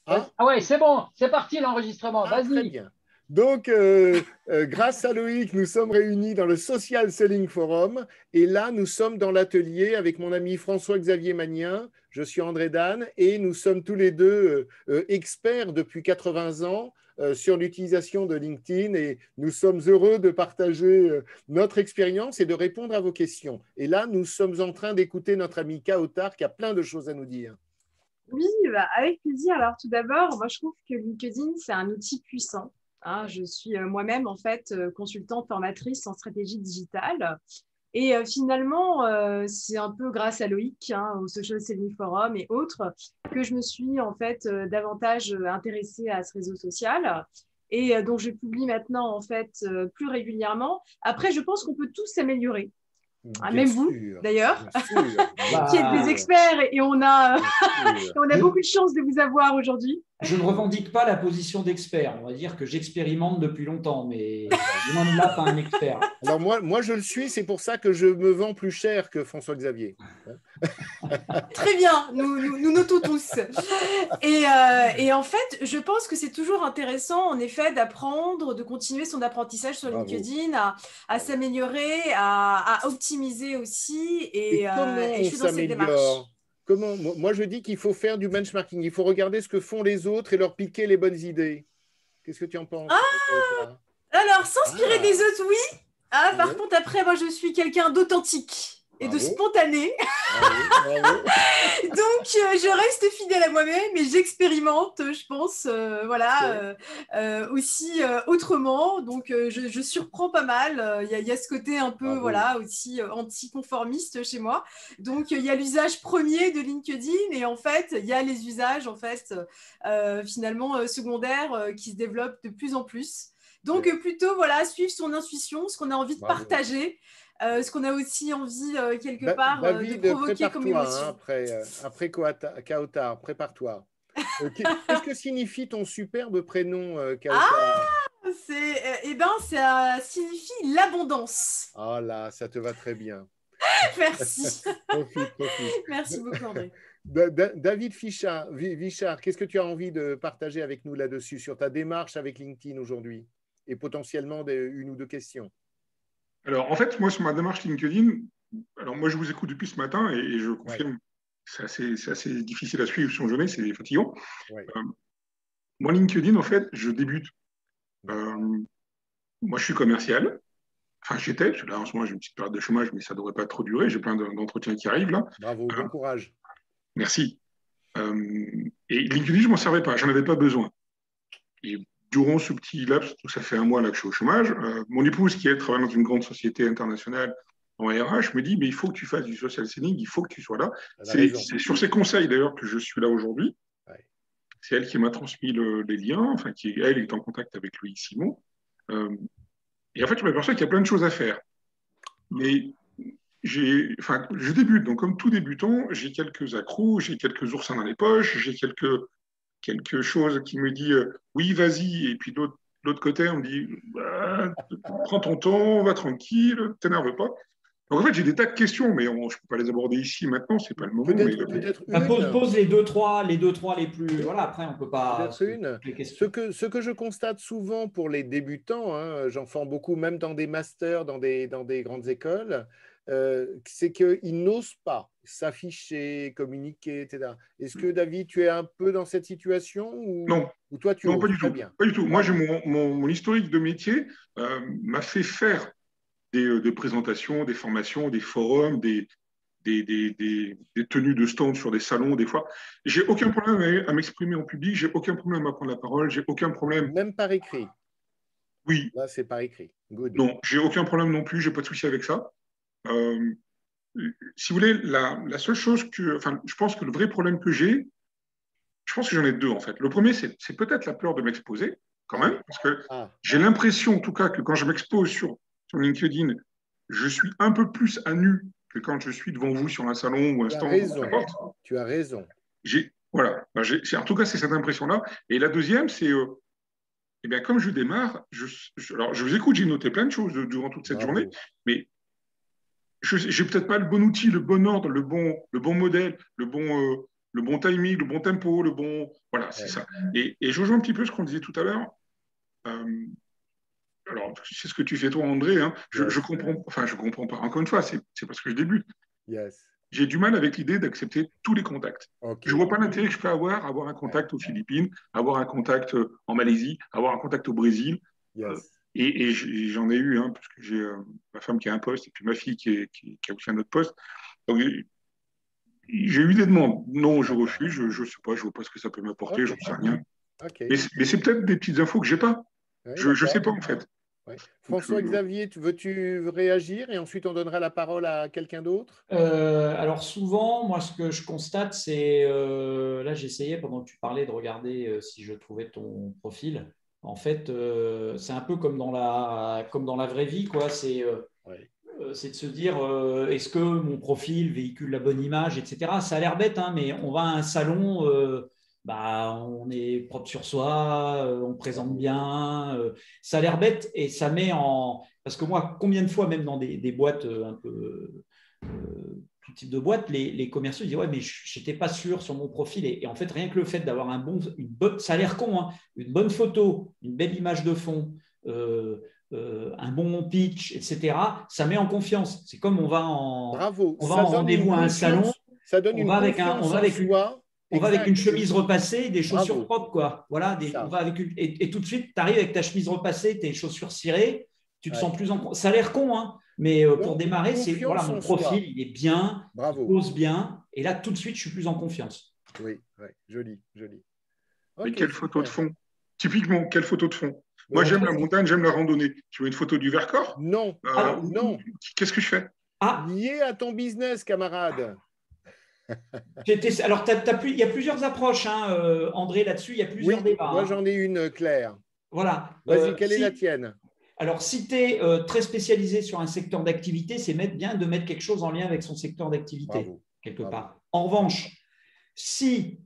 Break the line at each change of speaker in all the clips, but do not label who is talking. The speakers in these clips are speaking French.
Ah,
Ah ouais, c'est bon, c'est parti l'enregistrement.
très
Vas-y.
bien. Donc, grâce à Loïc, nous sommes réunis dans le Social Selling Forum. Et là, nous sommes dans l'atelier avec mon ami François-Xavier Magnien. Je suis André Dan et nous sommes tous les deux experts depuis 80 ans sur l'utilisation de LinkedIn. Et nous sommes heureux de partager notre expérience et de répondre à vos questions. Et là, nous sommes en train d'écouter notre ami Kautar qui a plein de choses à nous dire.
Oui, bah, avec plaisir. Alors, tout d'abord, moi, je trouve que LinkedIn, c'est un outil puissant. Hein. Je suis moi-même, en fait, consultante formatrice en stratégie digitale. Et finalement, c'est un peu grâce à Loïc, hein, au Social Selling Forum et autres, que je me suis, en fait, davantage intéressée à ce réseau social. Et donc, je publie maintenant, en fait, plus régulièrement. Après, je pense qu'on peut tous s'améliorer. Ah,
Bien
même vous,
sûr,
d'ailleurs,
bien sûr, bien
qui êtes des
Bah,
sûr,
experts et on a,
bien sûr.
on a
je,
beaucoup de chance de vous avoir aujourd'hui.
je ne revendique pas la position d'expert. On va dire que j'expérimente depuis longtemps, mais loin de là, pas un expert.
Alors moi, je le suis, c'est pour ça que je me vends plus cher que François-Xavier.
Très bien, nous notons tous. Et en fait, je pense que c'est toujours intéressant, en effet, d'apprendre, de continuer son apprentissage sur
Bravo,
LinkedIn, à
bravo.
s'améliorer, à optimiser aussi.
Et
Et
comment
je
on
suis dans cette démarche.
s'améliore? Moi, je dis qu'il faut faire du benchmarking. Il faut regarder ce que font les autres et leur piquer les bonnes idées. Qu'est-ce que tu en penses,
Ah,
Kautar?
alors, s'inspirer des
Ah,
autres, oui. Ah, par
bravo,
contre, après, moi, je suis quelqu'un d'authentique et de
bravo,
spontané.
bravo, bravo.
Donc, je reste fidèle à moi-même et j'expérimente, je pense,
Ok.
aussi autrement. Donc, je surprends pas mal. Il y a ce côté un peu,
Bravo.
voilà, aussi anticonformiste chez moi. Donc, il y a l'usage premier de LinkedIn et en fait, il y a les usages, en fait, finalement, secondaires qui se développent de plus en plus.
C'est
Donc,
vrai.
plutôt, voilà, suivre son intuition, ce qu'on a envie de
Bravo.
partager, ce qu'on a aussi envie, quelque part, de
David,
provoquer comme
prépare-toi hein,
émotion.
après Kautar, prépare-toi. Qu'est-ce que signifie ton superbe prénom,
Ah,
Kautar?
eh ben, ça signifie l'abondance.
Ah là, ça te va très bien.
Merci.
Profite, profite.
Merci beaucoup, André.
David Vichard, qu'est-ce que tu as envie de partager avec nous là-dessus, sur ta démarche avec LinkedIn aujourd'hui et potentiellement une ou deux questions?
Alors, en fait, moi, sur ma démarche LinkedIn, alors moi, je vous écoute depuis ce matin et je
Oui,
confirme, c'est assez difficile à suivre sur une journée, c'est fatigant.
oui.
Euh, Moi, LinkedIn, en fait, je débute.
D'accord.
Euh, Moi, je suis commercial. Enfin, j'étais, parce que là, en ce moment, j'ai une petite période de chômage, mais ça ne devrait pas trop durer. J'ai plein d'entretiens qui arrivent là.
Bravo,
Euh,
bon courage.
Merci. Et LinkedIn, je ne m'en servais pas, j'en avais pas besoin. Et durant ce petit laps, ça fait un mois là que je suis au chômage, mon épouse, qui elle travaille dans une grande société internationale en RH, me dit, mais il faut que tu fasses du social selling, il faut que tu sois là.
Elle a
C'est
raison.
sur ses conseils d'ailleurs que je suis là aujourd'hui.
Ouais.
C'est elle qui m'a transmis les liens, enfin, elle est en contact avec Loïc Simon. Euh, et en fait, je m'aperçois qu'il y a plein de choses à faire. Mais enfin, je débute, donc comme tout débutant, j'ai quelques accros, j'ai quelques oursins dans les poches, j'ai quelque chose qui me dit oui, vas-y, et puis de l'autre côté, on me dit bah, prends ton temps, va tranquille, t'énerve pas. Donc en fait, j'ai des tas de questions, mais je ne peux pas les aborder ici maintenant, c'est pas le moment. Mais
Peut-être
bah,
une.
pose les deux, trois les plus.
Oui,
Voilà, après, on ne peut pas.
peut-être une.
Toutes les
Ce
questions.
que, ce que je constate souvent pour les débutants, hein, j'en fais beaucoup, même dans des masters, dans des grandes écoles, c'est qu'ils n'osent pas s'afficher, communiquer, etc. Est-ce que, David, tu es un peu dans cette situation
non,
ou toi, tu
non, pas
oses?
du
Très
tout.
bien.
Pas du tout. Moi,
Bravo.
mon historique de métier m'a fait faire des présentations, des formations, des forums, des tenues de stand sur des salons, des fois. J'ai aucun problème à m'exprimer en public, j'ai aucun problème à prendre la parole, j'ai aucun problème.
Même par écrit.
Oui,
Là, c'est par écrit. Good.
non, j'ai aucun problème non plus, j'ai pas de souci avec ça. Euh, Si vous voulez, la seule chose que, enfin, je pense que le vrai problème que j'ai, je pense que j'en ai deux en fait. Le premier, c'est peut-être la peur de m'exposer, quand
Ah,
même, parce que
ah,
j'ai l'impression, en tout cas, que quand je m'expose sur LinkedIn, je suis un peu plus à nu que quand je suis devant vous sur un salon ou un
tu as
stand,
raison.
n'importe.
Tu as raison.
Voilà. Ben, en tout cas, c'est cette impression-là. Et la deuxième, c'est, eh bien, comme je démarre, alors je vous écoute, j'ai noté plein de choses durant toute cette journée,
Bravo.
mais je n'ai peut-être pas le bon outil, le bon ordre, le bon modèle, le bon timing, le bon tempo, le bon. Voilà, c'est ça. Et je rejoins un petit peu ce qu'on disait tout à l'heure. Alors, c'est ce que tu fais toi, André. Hein. Je comprends, enfin, je comprends pas. Encore une fois, c'est parce que je débute.
Yes.
J'ai du mal avec l'idée d'accepter tous les contacts.
Okay.
Je ne vois pas l'intérêt que je peux avoir un contact aux Philippines, avoir un contact en Malaisie, avoir un contact au Brésil.
Yes.
Et j'en ai eu, hein, parce que j'ai ma femme qui a un poste et puis ma fille qui a aussi un autre poste. Donc, j'ai eu des demandes. Non, je refuse. Je ne sais pas, je ne vois pas ce que ça peut m'apporter, je n'en sais rien.
Okay.
Mais c'est peut-être des petites infos que je n'ai pas.
Ouais,
je ne sais pas, en fait.
Ouais. François-Xavier, veux-tu réagir et ensuite on donnera la parole à quelqu'un d'autre?
Alors souvent, moi ce que je constate, c'est, là j'essayais pendant que tu parlais de regarder si je trouvais ton profil. En fait, c'est un peu comme dans la vraie vie, quoi. C'est de se dire, est-ce que mon profil véhicule la bonne image, etc. Ça a l'air bête, hein, mais on va à un salon, on est propre sur soi, on présente bien. Ça a l'air bête et ça met en… Parce que moi, combien de fois, même dans des boîtes un peu… tout type de boîte, les commerciaux disent « Ouais, mais je n'étais pas sûr sur mon profil. » Et en fait, rien que le fait d'avoir ça a l'air con, hein, une bonne photo, une belle image de fond, un bon pitch, etc., ça met en confiance. C'est comme on va en rendez-vous à un salon,
ça donne une confiance en soi.
On va avec une chemise repassée, des chaussures propres, quoi. Voilà, on va avec et tout de suite, tu arrives avec ta chemise repassée, tes chaussures cirées, tu te sens plus en… Ça a l'air con, hein, mais pour démarrer, c'est voilà, mon profil, il est bien, il pose bien, et là, tout de suite, je suis plus en confiance.
Oui, joli, joli.
Mais quelle photo de fond? Typiquement, quelle photo de fond? Moi, j'aime la montagne, j'aime la randonnée. Tu veux une photo du Vercors?
Non. Non.
Qu'est-ce que je fais?
Lié à ton business, camarade.
Alors, il y a plusieurs approches, hein, André, là-dessus. Il y a plusieurs débats.
Moi, j'en ai une claire.
Voilà.
Vas-y, quelle est la tienne?
Alors, si tu es très spécialisé sur un secteur d'activité, c'est bien de mettre quelque chose en lien avec son secteur d'activité, quelque part. En revanche, si…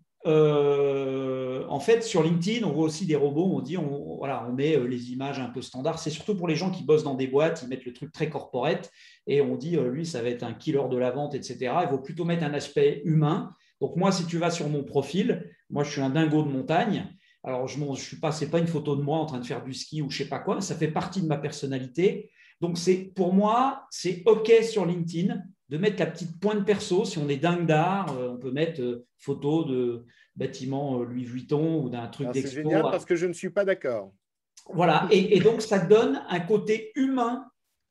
en fait, sur LinkedIn, on voit aussi des robots, on met les images un peu standards. C'est surtout pour les gens qui bossent dans des boîtes, ils mettent le truc très corporate et on dit, lui, ça va être un killer de la vente, etc. Il faut plutôt mettre un aspect humain. Donc moi, si tu vas sur mon profil, moi, je suis un dingo de montagne. Alors, ce n'est pas une photo de moi en train de faire du ski ou je ne sais pas quoi, ça fait partie de ma personnalité. Donc, pour moi, c'est OK sur LinkedIn de mettre la petite pointe perso. Si on est dingue d'art, on peut mettre photo de bâtiment Louis Vuitton ou d'un truc d'expo.
C'est génial parce que je ne suis pas d'accord.
Voilà, et donc ça donne un côté humain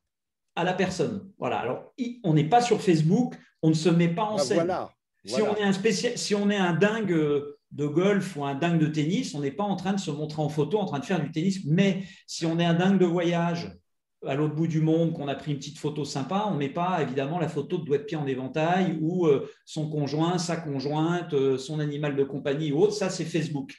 à la personne. Voilà, alors on n'est pas sur Facebook, on ne se met pas en scène.
Voilà.
Si on est un dingue de golf ou un dingue de tennis, on n'est pas en train de se montrer en photo, en train de faire du tennis. Mais si on est un dingue de voyage à l'autre bout du monde, qu'on a pris une petite photo sympa, on ne met pas évidemment la photo de doigt de pied en éventail ou son conjoint, sa conjointe, son animal de compagnie ou autre. Ça, c'est Facebook.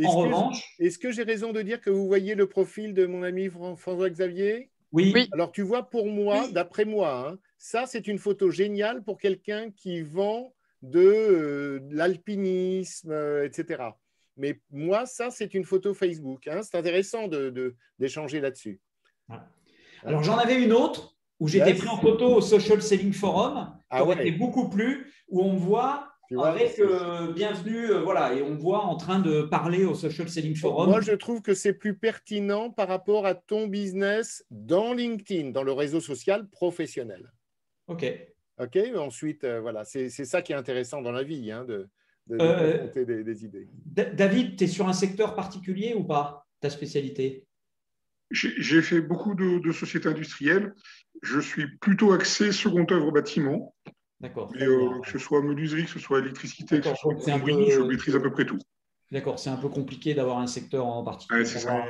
Est-ce que j'ai raison de dire que vous voyez le profil de mon ami François-Xavier?
Oui.
Alors, tu vois, pour moi, d'après moi, ça, c'est une photo géniale pour quelqu'un qui vend de l'alpinisme, etc. Mais moi, ça, c'est une photo Facebook. C'est intéressant d'échanger là-dessus.
Alors, j'en avais une autre où j'étais pris en photo au Social Selling Forum, qui aurait été beaucoup plus, où on me voit avec bienvenue, voilà, et on me voit en train de parler au Social Selling Forum.
Moi, je trouve que c'est plus pertinent par rapport à ton business dans LinkedIn, dans le réseau social professionnel.
OK.
Ensuite, voilà, c'est ça qui est intéressant dans la vie, de confronter des idées.
David, tu es sur un secteur particulier ou pas, ta spécialité?
J'ai fait beaucoup de sociétés industrielles. Je suis plutôt axé second œuvre bâtiment.
D'accord.
Mais que ce soit menuiserie, que ce soit électricité, que ce soit plomberie, je maîtrise à peu près tout.
D'accord, c'est un peu compliqué d'avoir un secteur en particulier.
C'est ça.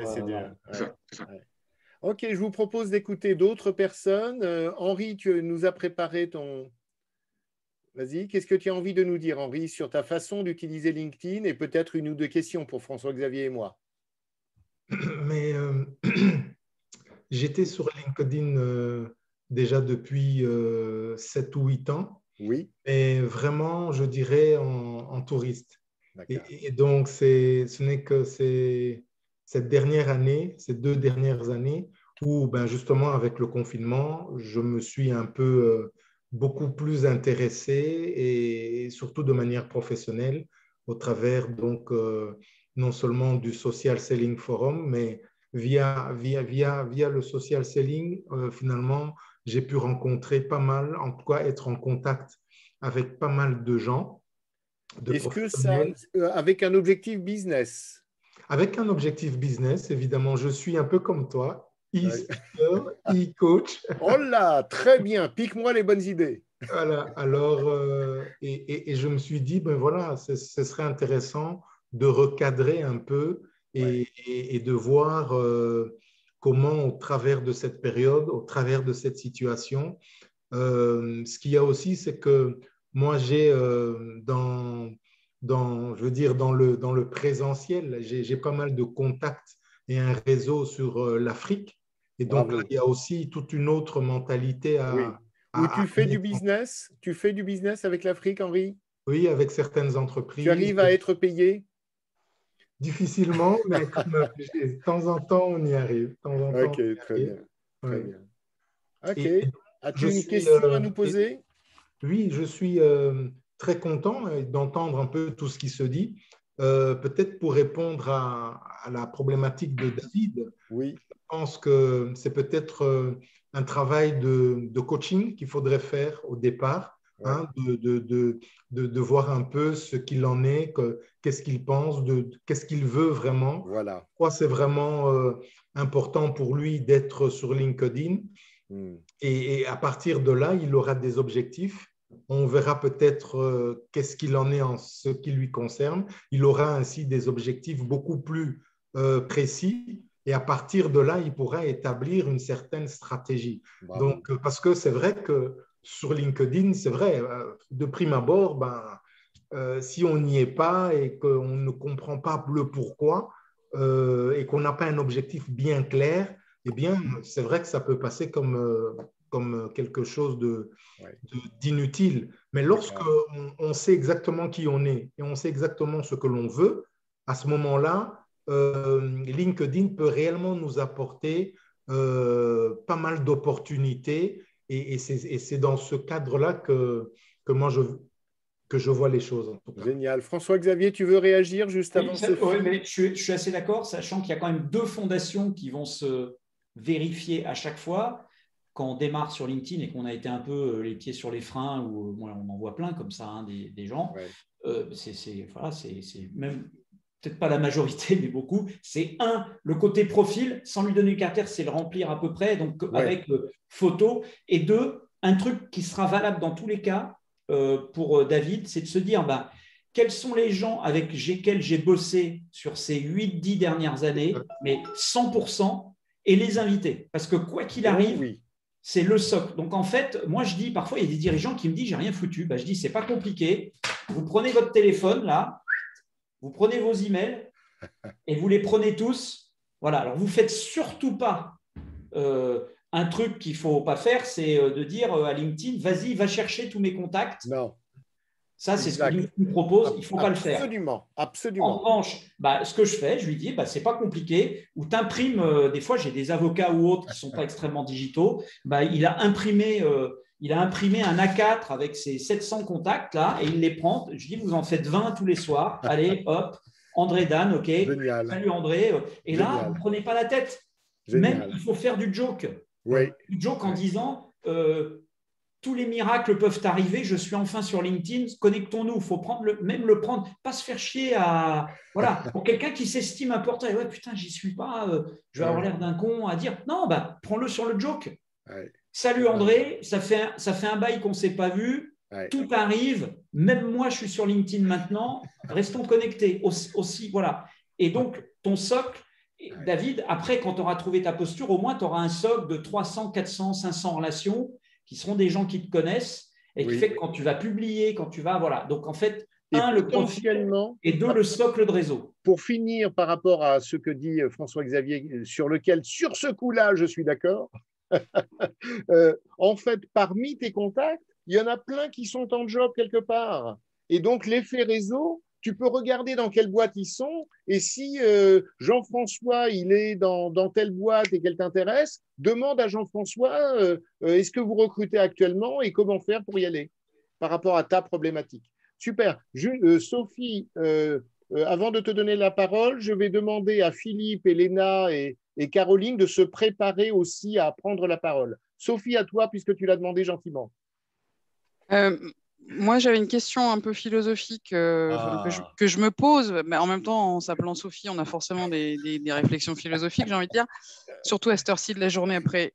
Ok, je vous propose d'écouter d'autres personnes. Henri, tu nous as préparé ton… Vas-y, qu'est-ce que tu as envie de nous dire, Henri, sur ta façon d'utiliser LinkedIn et peut-être une ou deux questions pour François-Xavier et moi?
Mais j'étais sur LinkedIn déjà depuis 7 ou 8 ans.
Oui.
Et vraiment, je dirais en touriste. Et donc, ce n'est que cette dernière année, ces 2 dernières années, où justement, avec le confinement, je me suis un peu beaucoup plus intéressés et surtout de manière professionnelle au travers donc non seulement du Social Selling Forum, mais via le Social Selling, finalement, j'ai pu rencontrer pas mal, en tout cas être en contact avec pas mal de gens, de
Est-ce que ça,
professionnels.
avec un objectif business?
Avec un objectif business, évidemment, je suis un peu comme toi,
Ouais.
e-speaker, e-coach.
Oh là, très bien, pique-moi les bonnes idées.
Voilà, alors, et je me suis dit, ben voilà, ce serait intéressant de recadrer un peu
Ouais.
et de voir comment, au travers de cette période, au travers de cette situation, ce qu'il y a aussi, c'est que moi, j'ai je veux dire, dans le présentiel, j'ai pas mal de contacts et un réseau sur l'Afrique. Et donc là,
Bravo.
il y a aussi toute une autre mentalité
Oui. Où
à
tu fais du
mettre en.
business? Tu fais du business avec l'Afrique, Henri?
Oui, avec certaines
Tu
entreprises.
arrives à être payé?
Difficilement, mais quand même, de temps en temps, on y arrive. De temps en temps,
Ok,
on y
très
arrive.
bien. Très
Ouais.
bien. Ok.
Et je
As-tu une
suis,
question à nous poser?
oui, je suis très content d'entendre un peu tout ce qui se dit. Peut-être pour répondre à la problématique de David,
Oui,
je pense que c'est peut-être un travail de coaching qu'il faudrait faire au départ,
ouais,
hein, de voir un peu ce qu'il en est, qu'est-ce qu'il pense, qu'est-ce qu'il veut vraiment.
voilà.
Pourquoi c'est vraiment important pour lui d'être sur LinkedIn.
Hmm.
Et à partir de là, il aura des objectifs. On verra peut-être qu'est-ce qu'il en est en ce qui lui concerne. Il aura ainsi des objectifs beaucoup plus précis. Et à partir de là, il pourra établir une certaine stratégie.
Bravo.
Donc, parce que c'est vrai que sur LinkedIn, c'est vrai, de prime abord, si on n'y est pas et qu'on ne comprend pas le pourquoi et qu'on n'a pas un objectif bien clair, eh bien, c'est vrai que ça peut passer comme quelque chose
Ouais.
d'inutile. Mais lorsque
D'accord.
on sait exactement qui on est et on sait exactement ce que l'on veut, à ce moment-là, LinkedIn peut réellement nous apporter pas mal d'opportunités et c'est dans ce cadre-là que moi, que je vois les choses, en tout cas.
Génial. François-Xavier, tu veux réagir juste
Oui,
avant Sophie?
mais je suis assez d'accord, sachant qu'il y a quand même deux fondations qui vont se vérifier à chaque fois. Quand on démarre sur LinkedIn et qu'on a été un peu les pieds sur les freins, ou on en voit plein comme ça, hein, des gens,
Ouais.
voilà, c'est même peut-être pas la majorité, mais beaucoup. C'est le côté profil, sans lui donner le caractère, c'est le remplir à peu près, donc
Ouais.
avec photo. Et deux, un truc qui sera valable dans tous les cas pour David, c'est de se dire, quels sont les gens avec lesquels j'ai bossé sur ces 8-10 dernières années, mais 100%, et les inviter. Parce que quoi qu'il arrive,
oui.
c'est le socle. Donc en fait, moi je dis, parfois il y a des dirigeants qui me disent, j'ai rien foutu. Je dis, c'est pas compliqué. Vous prenez votre téléphone là, vous prenez vos emails et vous les prenez tous. Voilà. Alors vous faites surtout pas un truc qu'il faut pas faire, c'est de dire à LinkedIn, vas-y, va chercher tous mes contacts.
Non.
Ça, c'est ce que
Exact.
LinkedIn propose. Il ne faut pas le faire.
Absolument.
En
Absolument.
revanche, ce que je fais, je lui dis, ce n'est pas compliqué. Ou tu imprimes, des fois, j'ai des avocats ou autres qui ne sont pas extrêmement digitaux. Il a imprimé un A4 avec ses 700 contacts là et il les prend. Je dis, vous en faites 20 tous les soirs. Allez, hop, André Dan, OK.
Génial.
Salut André. Et
Génial.
là, vous ne prenez pas la tête.
Génial.
Même, il faut faire du joke.
Oui.
Du joke en disant tous les miracles peuvent arriver, je suis enfin sur LinkedIn, connectons-nous, il faut même le prendre, pas se faire chier voilà, pour quelqu'un qui s'estime important, et ouais, putain, j'y suis pas, je vais avoir l'air d'un con à dire, non, prends-le sur le joke. Ouais. Salut André, ça fait un bail qu'on ne s'est pas vu, tout arrive, même moi je suis sur LinkedIn maintenant, restons connectés aussi, voilà. Et donc, ton socle, David, après, quand tu auras trouvé ta posture, au moins tu auras un socle de 300, 400, 500 relations qui seront des gens qui te connaissent et qui fait que quand tu vas publier, quand tu vas… Voilà. Donc, en fait, le profil et deux, le socle de réseau.
Pour finir, par rapport à ce que dit François-Xavier, sur ce coup-là, je suis d'accord. En fait, parmi tes contacts, il y en a plein qui sont en job quelque part. Et donc, l'effet réseau tu peux regarder dans quelle boîte ils sont. Et si Jean-François, il est dans telle boîte et qu'elle t'intéresse, demande à Jean-François, est-ce que vous recrutez actuellement et comment faire pour y aller par rapport à ta problématique. Super. Sophie, avant de te donner la parole, je vais demander à Philippe, Elena et Caroline de se préparer aussi à prendre la parole. Sophie, à toi, puisque tu l'as demandé gentiment.
Moi, j'avais une question un peu philosophique que je me pose, mais en même temps, en s'appelant Sophie, on a forcément des réflexions philosophiques, j'ai envie de dire, surtout à cette heure-ci de la journée après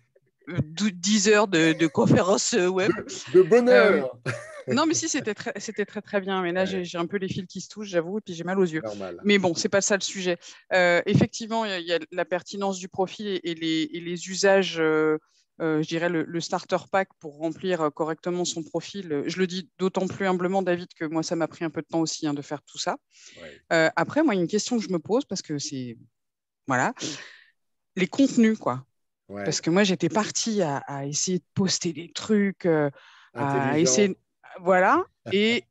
10 heures de conférence web.
De bonheur.
Non, mais si, c'était très, très bien. Mais là, j'ai un peu les fils qui se touchent, j'avoue, et puis j'ai mal aux yeux.
Normal.
Mais bon, c'est pas ça le sujet. Effectivement, il y a la pertinence du profil et les usages, je dirais, le starter pack pour remplir correctement son profil. Je le dis d'autant plus humblement, David, que moi, ça m'a pris un peu de temps aussi de faire tout ça. Ouais. Après, moi, il y a une question que je me pose, parce que c'est... Voilà. Les contenus, quoi. Ouais. Parce que moi, j'étais partie à essayer de poster des trucs, à essayer... Voilà, et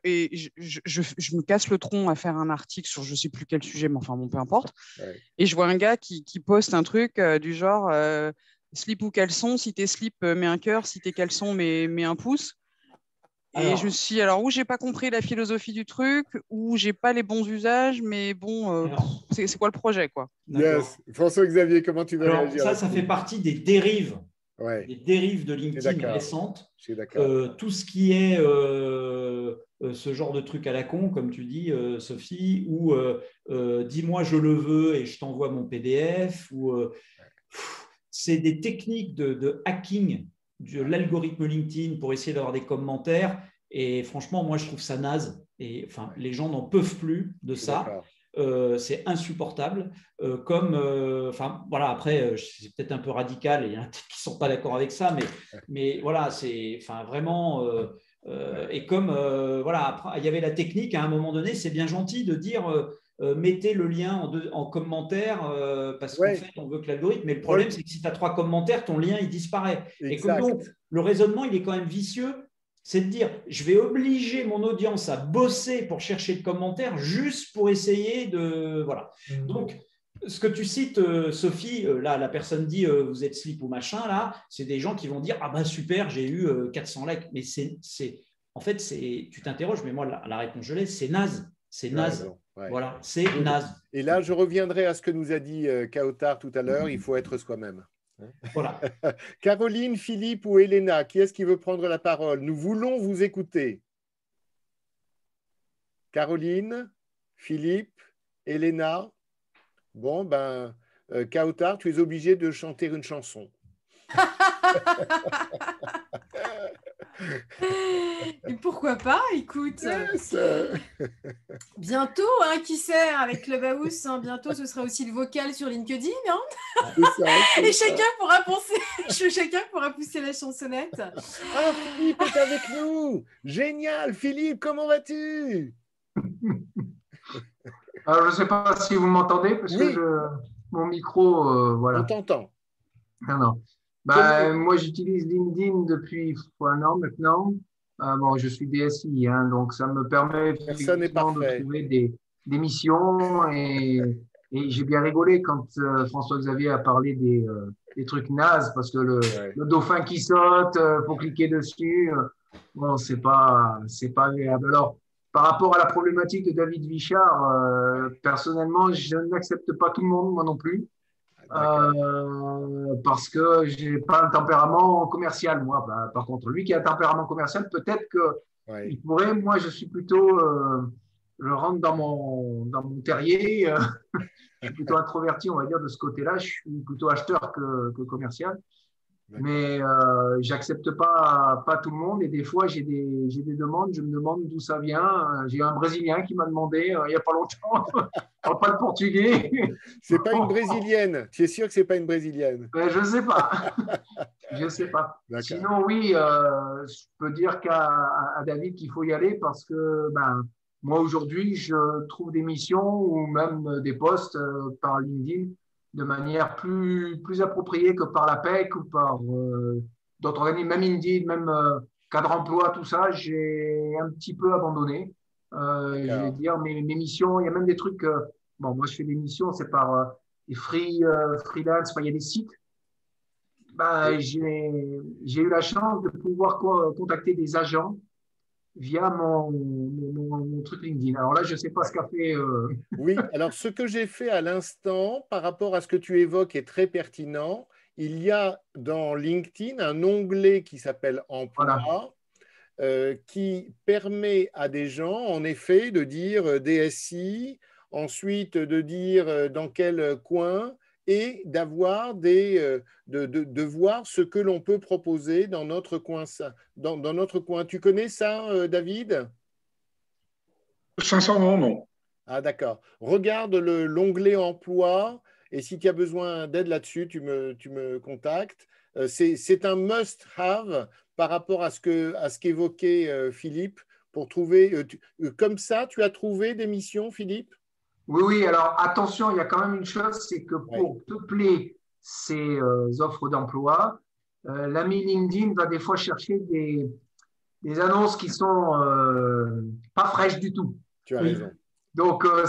je me casse le tronc à faire un article sur je ne sais plus quel sujet, mais enfin, bon, peu importe. Ouais. Et je vois un gars qui poste un truc du genre slip ou caleçon, si t'es slip, mets un cœur, si t'es caleçon, mets un pouce. Et je me suis dit, alors, où j'ai pas compris la philosophie du truc, ou j'ai pas les bons usages, mais bon, c'est quoi le projet, quoi.
Yes. François-Xavier, comment tu veux réagir?
Ça fait partie des dérives. Ouais. Des dérives de LinkedIn récentes. Tout ce qui est ce genre de truc à la con, comme tu dis, Sophie, ou dis-moi je le veux et je t'envoie mon PDF, ou c'est des techniques de hacking de l'algorithme LinkedIn pour essayer d'avoir des commentaires. Et franchement, moi, je trouve ça naze. Et enfin, les gens n'en peuvent plus de ça. C'est insupportable. Enfin, voilà, après, c'est peut-être un peu radical et il y en a peut-être qui ne sont pas d'accord avec ça, mais voilà, c'est enfin, vraiment. Et comme, voilà, après, il y avait la technique à un moment donné, c'est bien gentil de dire. Mettez le lien en commentaire parce qu'en fait, on veut que l'algorithme. Mais le problème, c'est que si tu as 3 commentaires, ton lien, il disparaît. Exact. Et comme donc, le raisonnement, il est quand même vicieux. C'est de dire, je vais obliger mon audience à bosser pour chercher le commentaire juste pour essayer de… Voilà. Donc, ce que tu cites, Sophie, là, la personne dit, vous êtes slip ou machin, là, c'est des gens qui vont dire, ah ben super, j'ai eu 400 likes. Mais en fait, tu t'interroges, mais moi, la réponse, je l'ai, c'est naze. C'est naze. Ouais. Voilà, c'est naze.
Et là, je reviendrai à ce que nous a dit Kaotar tout à l'heure, il faut être soi-même.
Voilà.
Caroline, Philippe ou Elena, qui est-ce qui veut prendre la parole? Nous voulons vous écouter. Caroline, Philippe, Elena. Bon, ben, Kaotar, tu es obligé de chanter une chanson.
Et pourquoi pas, écoute.
Yes.
Bientôt, hein, qui sait, avec Clubhouse, hein, bientôt ce sera aussi le vocal sur LinkedIn. Hein. Et chacun pourra pousser la chansonnette.
Ah, Philippe est avec nous. Génial. Philippe, comment vas-tu?
Alors, je ne sais pas si vous m'entendez, parce que mon micro, voilà.
On t'entend.
Non. Moi, j'utilise LinkedIn depuis 1 an maintenant. Bon, je suis DSI, hein, donc ça me permet de trouver des missions. Et j'ai bien rigolé quand François-Xavier a parlé des trucs nazes, parce que le dauphin qui saute, faut cliquer dessus. Bon, c'est pas agréable. Alors, par rapport à la problématique de David Vichard, personnellement, je n'accepte pas tout le monde, moi non plus. Parce que je n'ai pas un tempérament commercial, moi. Par contre, lui qui a un tempérament commercial, peut-être qu'il pourrait. Moi, je suis plutôt… je rentre dans mon terrier. Je suis plutôt introverti, on va dire, de ce côté-là. Je suis plutôt acheteur que commercial. Mais j'accepte pas tout le monde. Et des fois, j'ai des demandes. Je me demande d'où ça vient. J'ai un Brésilien qui m'a demandé il n'y a pas longtemps. Je parle pas le portugais.
C'est pas une Brésilienne. Tu es sûr que c'est pas une Brésilienne?
Je sais pas. Je sais pas. Sinon, oui, je peux dire à David qu'il faut y aller parce que moi aujourd'hui, je trouve des missions ou même des posts par LinkedIn de manière plus appropriée que par la PEC ou par d'autres organismes, même Indeed, même Cadre Emploi, tout ça, j'ai un petit peu abandonné. je vais dire mes missions. Il y a même des trucs. Bon, moi, je fais des missions, c'est par des freelance. Enfin, il y a des sites. J'ai eu la chance de pouvoir contacter des agents via mon truc LinkedIn. Alors là, je ne sais pas ce qu'a fait.
Oui, alors ce que j'ai fait à l'instant par rapport à ce que tu évoques est très pertinent. Il y a dans LinkedIn un onglet qui s'appelle Emploi, qui permet à des gens, en effet, de dire DSI, ensuite de dire dans quel coin, et d'avoir de voir ce que l'on peut proposer dans notre coin. Dans notre coin. Tu connais ça, David?
Sincèrement, non.
Ah, d'accord. Regarde l'onglet emploi et si tu as besoin d'aide là-dessus, tu me contactes. C'est un must-have par rapport à ce qu'évoquait Philippe pour trouver. Comme ça, tu as trouvé des missions, Philippe?
Oui. Alors, attention, il y a quand même une chose, c'est que pour peupler ces offres d'emploi, l'ami LinkedIn va des fois chercher des annonces qui sont pas fraîches du tout.
Tu as raison.
Donc, faut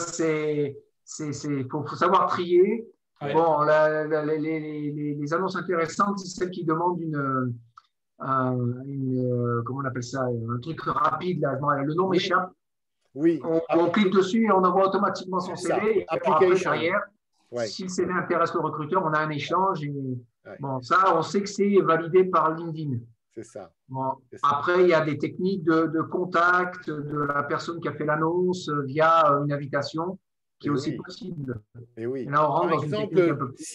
savoir trier. Ouais. Bon, les annonces intéressantes, c'est celles qui demandent comment on appelle ça, un truc rapide. Là, le nom m'échappe.
Oui.
On clique dessus et on envoie automatiquement son CV. Et après, derrière, si le CV intéresse le recruteur, on a un échange. Et, bon, ça, on sait que c'est validé par LinkedIn.
C'est ça.
Bon, après, il y a des techniques de contact de la personne qui a fait l'annonce via une invitation qui est aussi possible.
Et oui.
Et là, on rentre
par
dans
exemple,
une technique un peu plus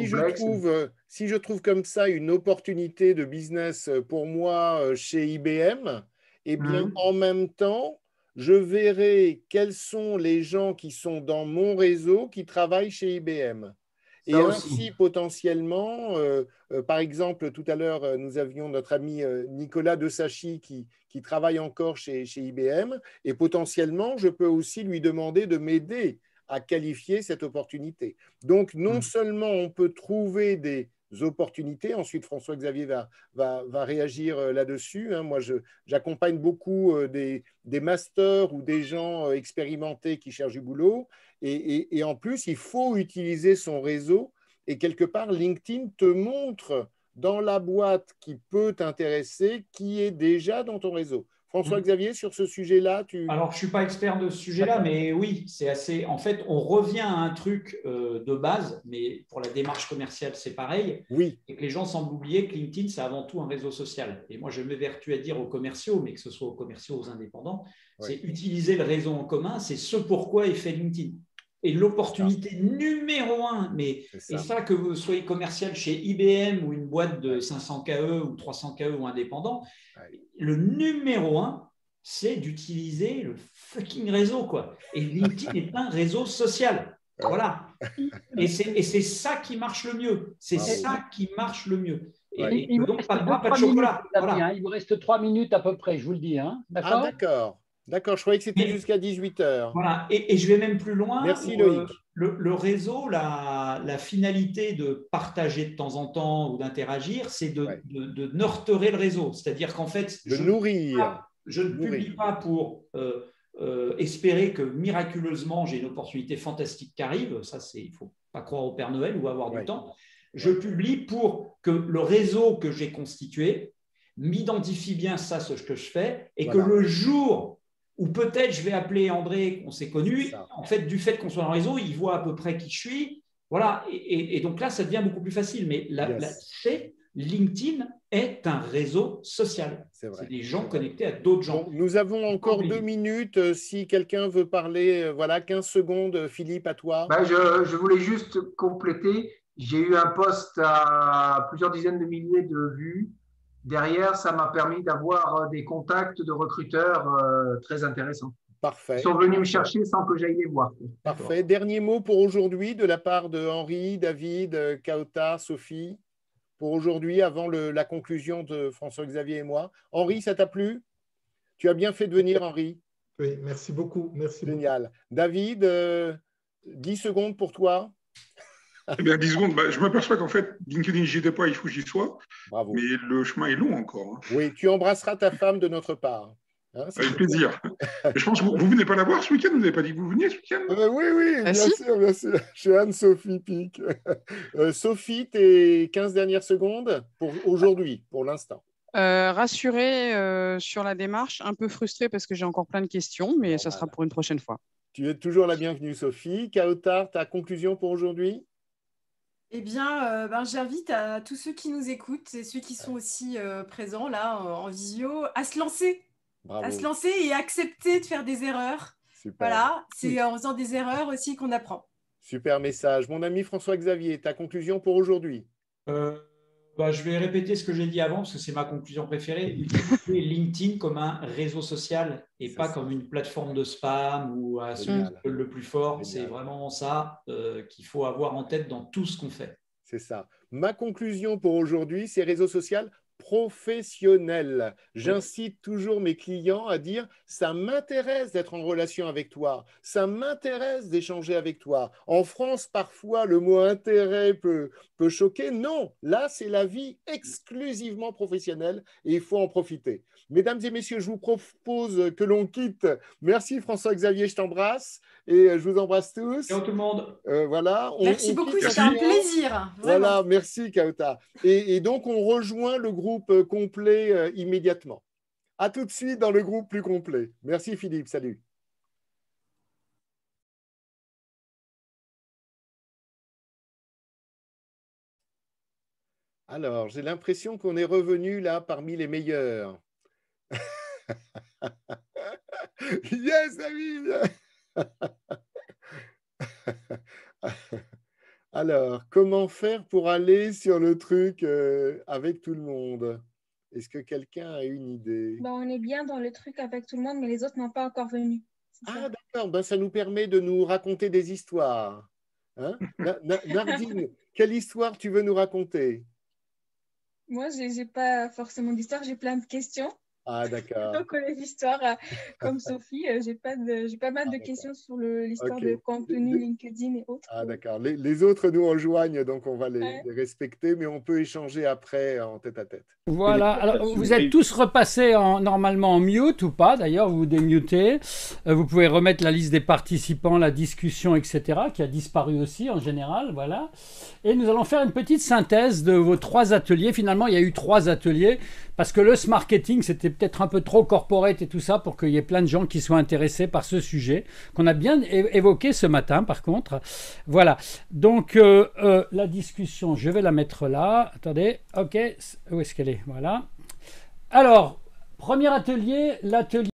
si je trouve comme ça une opportunité de business pour moi chez IBM, eh bien, en même temps, je verrai quels sont les gens qui sont dans mon réseau qui travaillent chez IBM. Et ainsi, potentiellement, par exemple, tout à l'heure, nous avions notre ami Nicolas Desachi qui travaille encore chez IBM. Et potentiellement, je peux aussi lui demander de m'aider à qualifier cette opportunité. Donc, non seulement on peut trouver des opportunités, ensuite François-Xavier va réagir là-dessus. Moi, j'accompagne beaucoup des masters ou des gens expérimentés qui cherchent du boulot. Et en plus, il faut utiliser son réseau. Et quelque part, LinkedIn te montre dans la boîte qui peut t'intéresser, qui est déjà dans ton réseau. François-Xavier, sur ce sujet-là,
Alors, je ne suis pas expert de ce sujet-là, mais oui, c'est assez… En fait, on revient à un truc de base, mais pour la démarche commerciale, c'est pareil.
Oui.
Et que les gens semblent oublier que LinkedIn, c'est avant tout un réseau social. Et moi, je m'évertue à dire aux commerciaux, mais que ce soit aux commerciaux, aux indépendants, c'est utiliser le réseau en commun, c'est ce pourquoi est fait LinkedIn. Et l'opportunité numéro 1, et ça, que vous soyez commercial chez IBM ou une boîte de 500 KE ou 300 KE ou indépendant, le numéro 1, c'est d'utiliser le fucking réseau, quoi. Et LinkedIn est un réseau social. Voilà. Et c'est ça qui marche le mieux. C'est ça qui marche le mieux.
Et donc, pas de bois, pas de chocolat. Voilà. Il vous reste 3 minutes à peu près, je vous le dis. Hein.
D'accord. D'accord, je croyais que c'était jusqu'à 18h.
Voilà, et je vais même plus loin.
Merci Loïc.
Le réseau, la finalité de partager de temps en temps ou d'interagir, c'est de nurturer le réseau. C'est-à-dire qu'en fait,
je ne
publie pas pour espérer que miraculeusement, j'ai une opportunité fantastique qui arrive. Ça, il ne faut pas croire au Père Noël ou avoir du temps. Je publie pour que le réseau que j'ai constitué m'identifie bien ça, ce que je fais, et que le jour où peut-être je vais appeler André, qu'on s'est connu, en fait, du fait qu'on soit dans le réseau, il voit à peu près qui je suis. Voilà. Et donc là, ça devient beaucoup plus facile. Mais LinkedIn est un réseau social. C'est des gens connectés à d'autres gens.
Bon, nous avons encore 2 minutes. Si quelqu'un veut parler, 15 secondes. Philippe, à toi.
Je voulais juste compléter. J'ai eu un post à plusieurs dizaines de milliers de vues. Derrière, ça m'a permis d'avoir des contacts de recruteurs très intéressants.
Parfait.
Ils sont venus me chercher sans que j'aille les voir.
Parfait. Dernier mot pour aujourd'hui de la part de Henri, David, Kaota, Sophie, pour aujourd'hui, avant la conclusion de François-Xavier et moi. Henri, ça t'a plu? Tu as bien fait de venir, Henri.
Oui, merci beaucoup.
Génial. David, 10 secondes pour toi.
Eh bien, 10 secondes, je m'aperçois qu'en fait, LinkedIn, j'y étais pas, il faut que j'y sois.
Bravo.
Mais le chemin est long encore.
Oui, tu embrasseras ta femme de notre part. Hein,
avec plaisir. Je pense que vous ne venez pas la voir ce week-end. Vous n'avez pas dit que vous veniez ce week-end?
Oui, bien sûr, bien sûr. Chez Anne-Sophie Pic. Sophie, tes 15 dernières secondes pour aujourd'hui, pour l'instant.
Rassurée sur la démarche, un peu frustrée parce que j'ai encore plein de questions, mais ça sera pour une prochaine fois.
Tu es toujours la bienvenue, Sophie. Kautar, ta conclusion pour aujourd'hui?
Eh bien, j'invite à tous ceux qui nous écoutent et ceux qui sont aussi présents là en visio à se lancer.
Bravo.
À se lancer et accepter de faire des erreurs.
Super.
Voilà, c'est en faisant des erreurs aussi qu'on apprend.
Super message. Mon ami François-Xavier, ta conclusion pour aujourd'hui?
Je vais répéter ce que j'ai dit avant parce que c'est ma conclusion préférée. Utiliser LinkedIn comme un réseau social et pas comme une plateforme de spam ou à celui qui est le plus fort. C'est vraiment ça qu'il faut avoir en tête dans tout ce qu'on fait.
C'est ça. Ma conclusion pour aujourd'hui, c'est réseau social professionnel. J'incite toujours mes clients à dire « ça m'intéresse d'être en relation avec toi, ça m'intéresse d'échanger avec toi ». En France, parfois, le mot « intérêt » peut choquer. Non, là, c'est la vie exclusivement professionnelle et il faut en profiter. Mesdames et messieurs, je vous propose que l'on quitte. Merci François-Xavier, je t'embrasse et je vous embrasse tous.
Ciao tout le monde.
Voilà.
Merci beaucoup, c'était un plaisir.
Voilà, merci Kautar. Et donc, on rejoint le groupe complet immédiatement. À tout de suite dans le groupe plus complet. Merci Philippe, salut. Alors, j'ai l'impression qu'on est revenu là parmi les meilleurs. Yes, David. Alors, comment faire pour aller sur le truc avec tout le monde? Est-ce que quelqu'un a une idée?
On est bien dans le truc avec tout le monde, mais les autres n'ont pas encore venu.
Ah, d'accord. Ça nous permet de nous raconter des histoires. Hein? Nardine, quelle histoire tu veux nous raconter?
Moi, je n'ai pas forcément d'histoire, j'ai plein de questions.
Ah, d'accord.
Donc, l'histoire, comme Sophie, j'ai pas mal de questions sur l'histoire de contenu LinkedIn et autres.
Ah, d'accord. Les autres nous rejoignent, donc on va les respecter, mais on peut échanger après en tête-à-tête.
Voilà. Alors, vous êtes tous repassés normalement en mute ou pas, d'ailleurs, vous vous démutez. Vous pouvez remettre la liste des participants, la discussion, etc., qui a disparu aussi en général. Voilà. Et nous allons faire une petite synthèse de vos 3 ateliers. Finalement, il y a eu 3 ateliers parce que le marketing, c'était peut-être un peu trop corporate et tout ça pour qu'il y ait plein de gens qui soient intéressés par ce sujet qu'on a bien évoqué ce matin, par contre. Voilà. Donc, la discussion, je vais la mettre là. Attendez. OK. Où est-ce qu'elle est? Voilà. Alors, premier atelier, l'atelier